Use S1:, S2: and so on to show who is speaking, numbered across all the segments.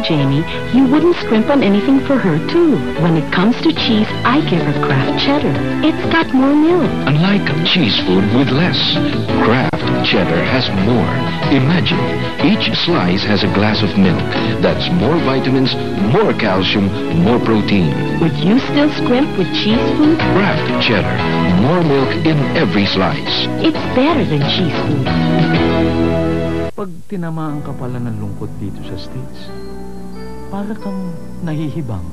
S1: Jamie, you wouldn't scrimp on anything for her, too. When it comes to cheese, I give her Kraft Cheddar. It's got more milk.
S2: Unlike cheese food with less, Kraft Cheddar has more. Imagine, each slice has a glass of milk. That's more vitamins, more calcium, more protein.
S1: Would you still scrimp with cheese food?
S2: Kraft Cheddar, more milk in every slice.
S1: It's better than cheese food.
S3: Pag tinamaan ka pala ng lungkot dito sa States, para kang nahihibang.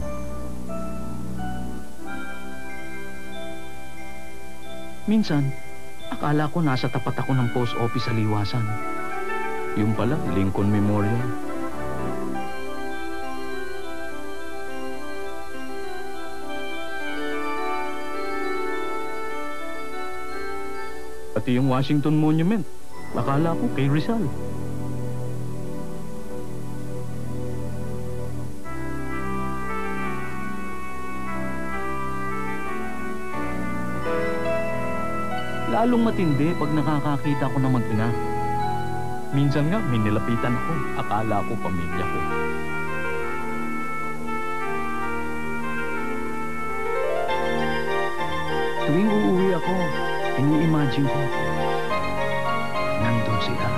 S3: Minsan, akala ko nasa tapat ako ng post office sa liwasan. Yung pala, Lincoln Memorial. Pati yung Washington Monument, akala ko kay Rizal. Lalong matindi pag nakakakita ko ng mag-ina. Minsan nga, may nilapitan ako. Akala ko pamilya ko. Tuwing uuwi ako, ini-imagine ko, nandun sila.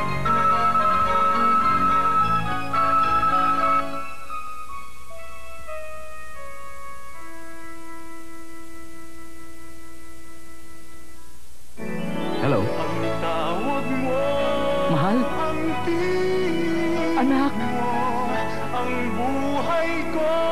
S3: Hello? Mahal? Anak?
S4: Ang buhay ko